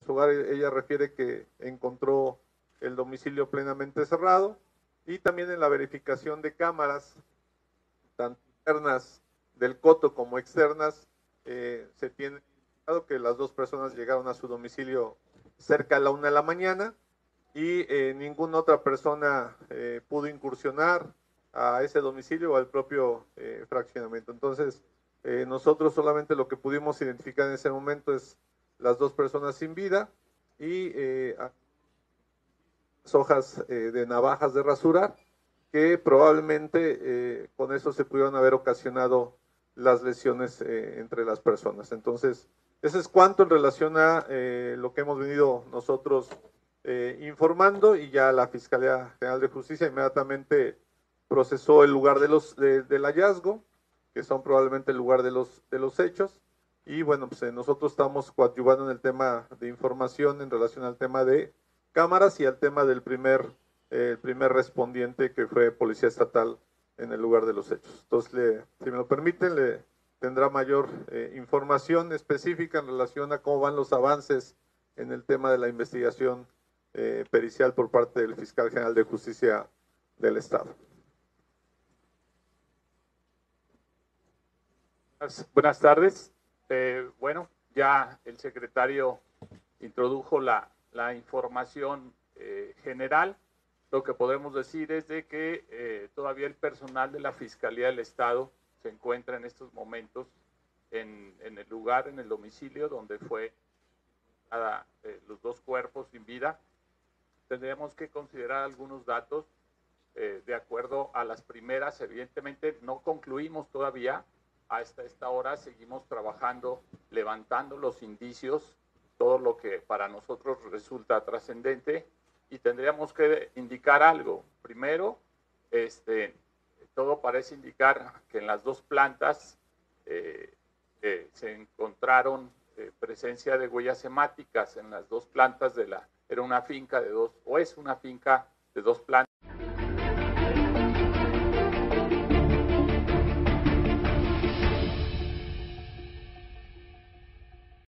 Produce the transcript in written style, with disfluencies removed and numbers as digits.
su hogar, ella refiere que encontró el domicilio plenamente cerrado, y también en la verificación de cámaras, tanto internas del coto como externas, se tiene indicado que las dos personas llegaron a su domicilio cerca a la 1 de la mañana y ninguna otra persona pudo incursionar a ese domicilio o al propio fraccionamiento. Entonces, nosotros solamente lo que pudimos identificar en ese momento es las dos personas sin vida y hojas de navajas de rasurar, que probablemente con eso se pudieron haber ocasionado las lesiones entre las personas. Entonces, eso es cuanto en relación a lo que hemos venido nosotros informando, y ya la Fiscalía General de Justicia inmediatamente procesó el lugar del hallazgo, que son probablemente el lugar de los hechos, y bueno, pues nosotros estamos coadyuvando en el tema de información en relación al tema de cámaras y al tema del primer respondiente, que fue Policía Estatal en el lugar de los hechos. Entonces, si me lo permiten, le tendrá mayor información específica en relación a cómo van los avances en el tema de la investigación pericial por parte del Fiscal General de Justicia del Estado. Buenas tardes. Bueno, ya el secretario introdujo la información general. Lo que podemos decir es de que todavía el personal de la Fiscalía del Estado se encuentra en estos momentos en el lugar, en el domicilio donde fue los dos cuerpos sin vida. Tendríamos que considerar algunos datos de acuerdo a las primeras. Evidentemente no concluimos todavía. Hasta esta hora seguimos trabajando, levantando los indicios, todo lo que para nosotros resulta trascendente, y tendríamos que indicar algo. Primero, todo parece indicar que en las dos plantas se encontraron presencia de huellas hemáticas en las dos plantas era una finca de dos, o es una finca de dos plantas.